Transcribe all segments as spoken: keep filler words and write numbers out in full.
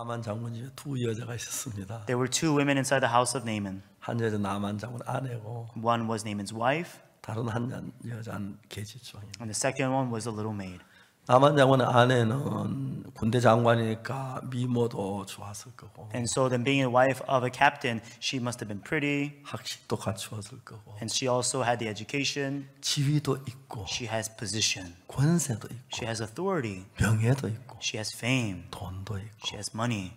나만 장군 집에 두 여자가 있었습니다. There were two women inside the house of Naaman. 한 여자 나만 장군 아내고 One was Naaman's wife, 다른 한 여자는 계집종입니다. and the second one was a little maid. 나만 장군의 아내는 군대 장관이니까 미모도 좋았을 거고 And so then being a wife of a captain, she must have been pretty, 학식도 갖추었을 거고 and she also had the education. 지위도 있고 She has position. 권세도 있고 She has authority. 명예도 있고 She has fame. 돈도 있고 She has money.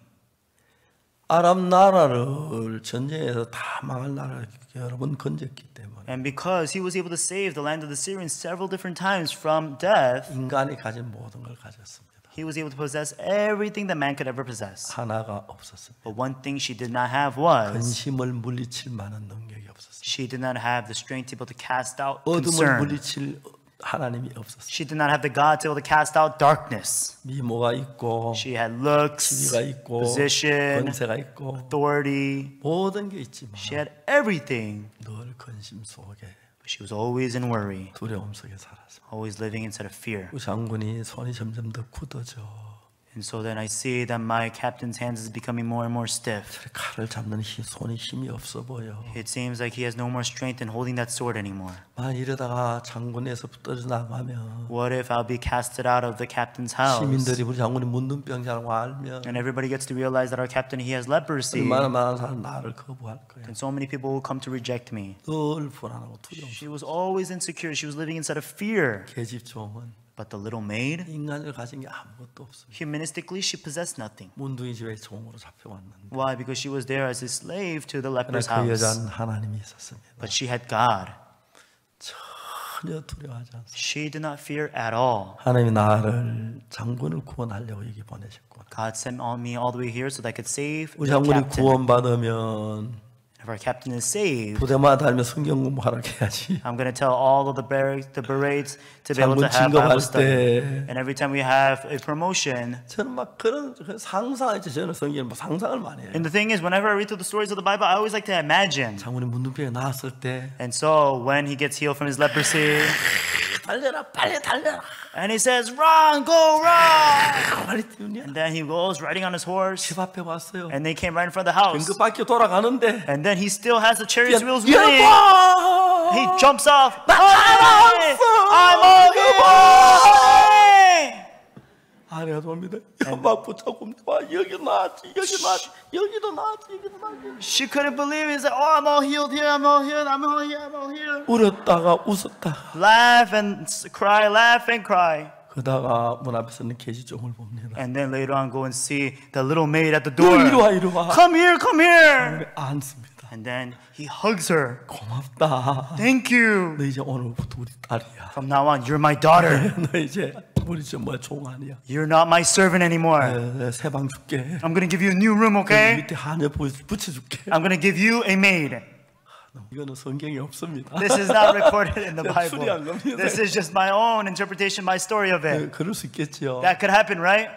아랍 나라를 전쟁에서 다 망할 나라를 여러 번 건졌기 때문에 And because he was able to save the land of the Syrians several different times from death, 인간이 가진 모든 걸 가졌습니다. he was able to possess everything that man could ever possess. 하나가 없었습니다. But one thing she did not have was 근심을 물리칠 만한 능력이 없었습니다. she did not have the strength to be able to cast out 어둠을 concern. 물리칠 하나님이 없었습니다. She did not have the God to be able to cast out darkness. 미모가 있고 She had looks, 지위가 있고 position, 권세가 있고 authority. 모든 게 있지만 She had everything, 늘 근심 속에 but she was always in worry, 두려움 속에 살았습니다. always living inside of fear. 그 장군이 손이 점점 더 굳어져 And so then I see that my captain's hands is becoming more and more stiff. 칼을 잡는 힘, 손이 힘이 없어 보여. It seems like he has no more strength in holding that sword anymore. 만 이러다가 장군에서 떨어져 나가면 What if I'll be casted out of the captain's house? 시민들이 우리 장군이 문둥병자라고 알면 And everybody gets to realize that our captain, he has leprosy. 얼마나 많은 사람 나를 거부할 거야. And so many people will come to reject me. 늘 불안하고 두려움. She was always insecure. She was living inside of fear. 계집종은 But the little maid, 인간을 가진 게 아무것도 없습니다. humanistically, she possessed nothing. 문둥이 집에 종으로 잡혀왔는데 Why? Because she was there as a slave to the 그러나 leper's 그 house. 여자는 하나님이 있었습니다. But she had God. 전혀 두려워하지 않습니다. She did not fear at all. 하나님이 나를 장군을 구원하려고 여기 보내셨구나. God sent on me all the way here so that I could save 우리 the 장군이 captain. 구원받으면 If our captain is saved, 부대마다 달면 성경 공부하라고 해야지. I'm going to tell all of the barracks, the berets to be able to 장군 have Bible 진급할 study. 때 And every time we have a promotion, 저는 막 그런 상상했지. 저는 성경을 뭐 상상을 많이 해요. and the thing is, whenever I read through the stories of the Bible, I always like to imagine. 장군이 문둥병에 나왔을 때 And so when he gets healed from his leprosy, 달려라 빨리 달려라 and he says, "Run, go, run!" 빨리 뛰냐. And then he goes riding on his horse, 집 앞에 왔어요. and they came right in front of the house. 등급바퀴 돌아가는데 And then he still has the chariot's wheels spinning. 여보! He jumps off. 나 Hey, I'm okay. 아내가 돕니다. 막 붙잡고 와 여기 나왔지 여기 나왔지 여기도 나왔지 여기도 나왔지. She couldn't believe it. He's like, "Oh, I'm all healed here. I'm all healed. I'm all here. I'm all here." 울었다가 웃었다. Laugh and s- cry, laugh and cry. 그러다가 문 앞에 서는 계집종을 봅니다. And then later on go and see the little maid at the door. 이리 와 이리 와. Come here, come here. 안습니다. And then he hugs her. 고맙다. Thank you. 너 이제 오늘부터 우리 딸이야. From now on, you're my daughter. 너 이제 우리 정말 종 아니야. You're not my servant anymore. 새 방 줄게. I'm going to give you a new room, okay? 밑에 하녀 붙여줄게. I'm going to give you a maid. 이거는 성경에 없습니다. This is not recorded in the 제가 추리한 Bible. 겁니다. This is just my own interpretation, my story of it. 그럴 수 있겠죠. That could happen, right?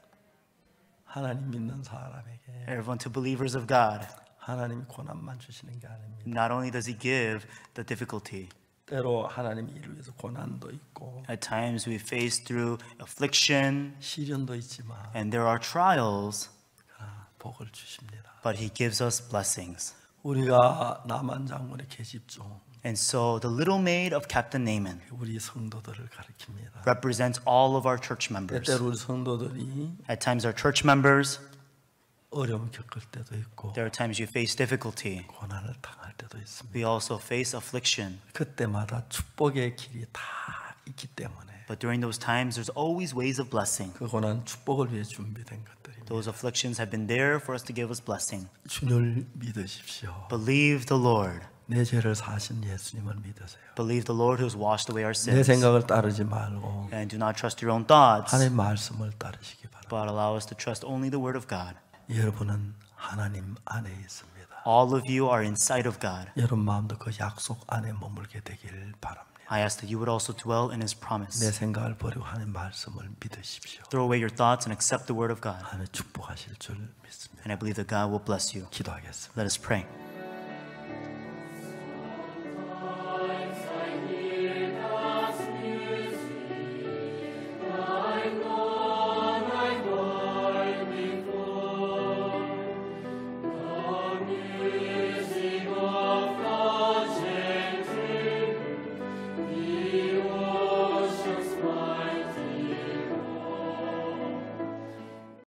하나님 믿는 사람에게 Everyone, to believers of God, 하나님이 고난만 주시는 게 아닙니다. not only does he give the difficulty, 때로 하나님이 이를 위해서 고난도 있고 at times we face through affliction 시련도 있지만 and there are trials, 아, 복을 주십니다. but he gives us blessings. 우리가 나만 장군의 계집종 And so the little maid of Captain Naaman 우리 성도들을 가리킵니다. represents all of our church members. 때때로 우리 성도들이 At times our church members, 어려움 겪을 때도 있고 there are times you face difficulty. 고난을 당할 때도 있습니다. We also face affliction. 그때마다 축복의 길이 다 있기 때문에 But during those times, there's always ways of blessing. 그 고난 축복을 위해 준비된 것들입니다. Those afflictions have been there for us to give us blessing. 주를 믿으십시오. Believe the Lord. 내 죄를 사신 예수님을 믿으세요. Believe the Lord who has washed away our 내 sins. 생각을 따르지 말고 And do not trust your own thoughts, 하나님 말씀을 따르시기 바랍니다. but allow us to trust only the word of God. 여러분은 하나님 안에 있습니다. All of you are inside of God. 여러분 마음도 그 약속 안에 머물게 되길 바랍니다. I ask that you would also dwell in his 내 promise. 생각을 버리고 하나님 말씀을 믿으십시오. Throw away your thoughts and accept the word of God. 하나님 축복하실 줄 믿습니다. And I believe that God will bless you. 기도하겠습니다. Let us pray.